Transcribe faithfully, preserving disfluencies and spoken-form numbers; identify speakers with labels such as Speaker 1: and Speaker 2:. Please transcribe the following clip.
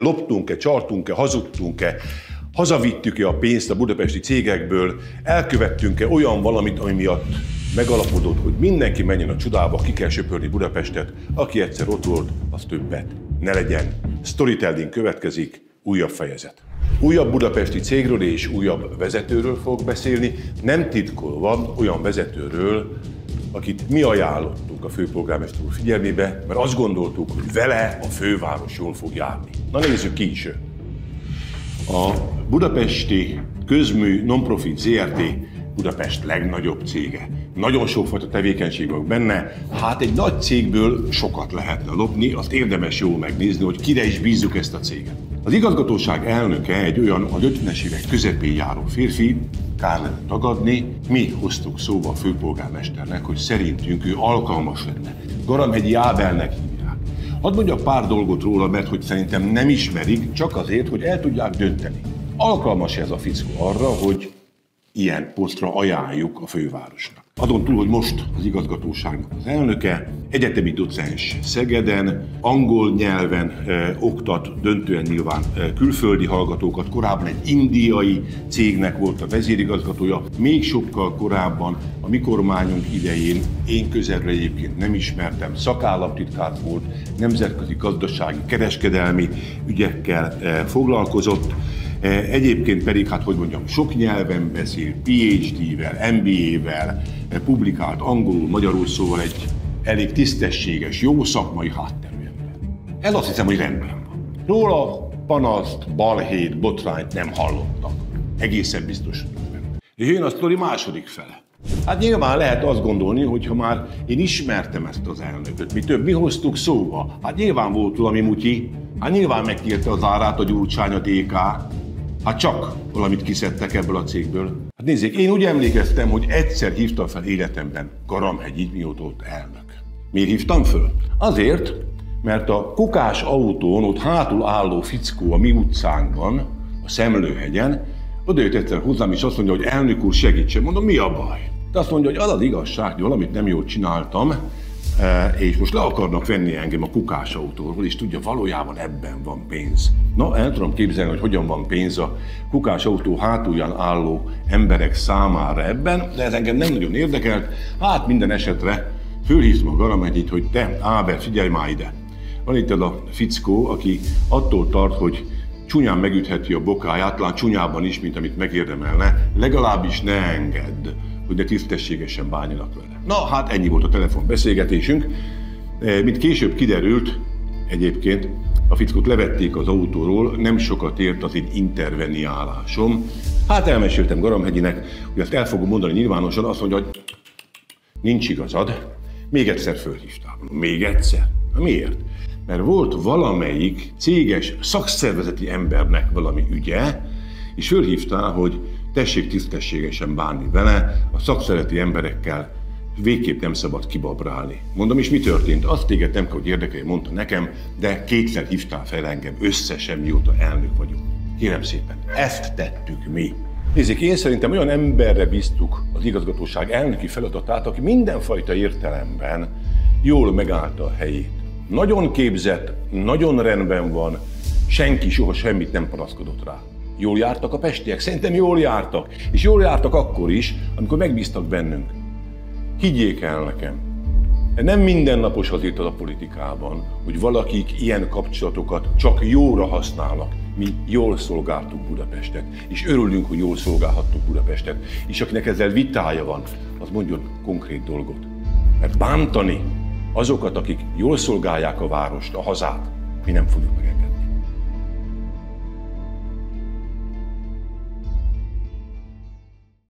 Speaker 1: loptunk-e, csaltunk-e, hazudtunk-e, hazavittük-e a pénzt a budapesti cégekből, elkövettünk-e olyan valamit, ami miatt megalapodott, hogy mindenki menjen a csodába, ki kell söpörni Budapestet, aki egyszer ott volt, az többet ne legyen. Storytelling következik, újabb fejezet. Újabb budapesti cégről és újabb vezetőről fog beszélni, nem titkolva olyan vezetőről, akit mi ajánlottunk a főpolgármester úr figyelmébe, mert azt gondoltuk, hogy vele a főváros jól fog járni. Na nézzük ki is ő. A Budapesti Közmű Nonprofit zé er té Budapest legnagyobb cége. Nagyon sokfajta tevékenység van benne, hát egy nagy cégből sokat lehetne lopni, azt érdemes jól megnézni, hogy kire is bízzuk ezt a céget. Az igazgatóság elnöke egy olyan a ötvenes évek közepén járó férfi, kár lenne tagadni, mi hoztuk szóba a főpolgármesternek, hogy szerintünk ő alkalmas lenne. Garamhegyi Ábelnek hívják. Hadd mondjak pár dolgot róla, mert hogy szerintem nem ismerik, csak azért, hogy el tudják dönteni. Alkalmas ez a fickó arra, hogy ilyen posztra ajánljuk a fővárosnak. Azon túl, hogy most az igazgatóságnak az elnöke, egyetemi docens Szegeden, angol nyelven e, oktat, döntően nyilván e, külföldi hallgatókat, korábban egy indiai cégnek volt a vezérigazgatója, még sokkal korábban a mi kormányunk idején, én közelről egyébként nem ismertem, szakállamtitkár volt, nemzetközi gazdasági, kereskedelmi ügyekkel e, foglalkozott. Egyébként pedig, hát hogy mondjam, sok nyelven beszél, pé há dé-vel, em bé á-vel, publikált angolul, magyarul, szóval egy elég tisztességes, jó szakmai hátterű ember. Ez azt hiszem, hogy rendben van. Róla panaszt, balhét, botrányt nem hallottak. Egészen biztos. És jön a sztori második fele. Hát nyilván lehet azt gondolni, hogy ha már én ismertem ezt az elnököt, mi több, mi hoztuk szóba. Hát nyilván volt valami mutyi, hát nyilván megkérte az árát a Gyurcsány, a dé ká. Hát csak valamit kiszedtek ebből a cégből. Hát nézzék, én úgy emlékeztem, hogy egyszer hívtam fel életemben Garamhegyit, mióta ott elnök. Miért hívtam föl? Azért, mert a Kukás autón ott hátul álló fickó a mi utcánkban, a Szemlőhegyen, odajött egyszer hozzám, és azt mondja, hogy elnök úr, segítsen. Mondom, mi a baj? De azt mondja, hogy az az igazság, hogy valamit nem jól csináltam, és most le akarnak venni engem a Kukás autóról, és tudja, valójában ebben van pénz. Na, el tudom képzelni, hogy hogyan van pénz a Kukás autó hátulján álló emberek számára ebben, de ez engem nem nagyon érdekelt. Hát minden esetre fölhívtam a Garamhegyit, hogy te, Ábel, figyelj már ide. Van itt ez a fickó, aki attól tart, hogy csúnyán megütheti a bokáját, talán csúnyában is, mint amit megérdemelne, legalábbis ne engedd, hogy ne tisztességesen bánjanak vele. Na, hát ennyi volt a telefonbeszélgetésünk. Mint később kiderült, egyébként a fickót levették az autóról, nem sokat ért az én interveniálásom. Hát elmeséltem Garamhegyinek, hogy ezt el fogom mondani nyilvánosan, azt mondja, hogy nincs igazad, még egyszer fölhívtál. Még egyszer? Miért? Mert volt valamelyik céges szakszervezeti embernek valami ügye, és fölhívtál, hogy tessék tisztességesen bánni vele, a szakszereti emberekkel végképp nem szabad kibabrálni. Mondom, és mi történt? Azt téged nem kell, hogy érdekelj, mondta nekem, de kétszer hívtál fel engem összesen, mióta elnök vagyok. Kérem szépen, ezt tettük mi. Nézzék, én szerintem olyan emberre bíztuk az igazgatóság elnöki feladatát, aki mindenfajta értelemben jól megállta a helyét. Nagyon képzett, nagyon rendben van, senki soha semmit nem panaszkodott rá. Jól jártak a pestiek? Szerintem jól jártak. És jól jártak akkor is, amikor megbíztak bennünk. Higgyék el nekem, nem mindennapos azért a politikában, hogy valakik ilyen kapcsolatokat csak jóra használnak. Mi jól szolgáltuk Budapestet, és örülünk, hogy jól szolgálhattuk Budapestet. És akinek ezzel vitája van, az mondjon konkrét dolgot. Mert bántani azokat, akik jól szolgálják a várost, a hazát, mi nem fogjuk megengedni.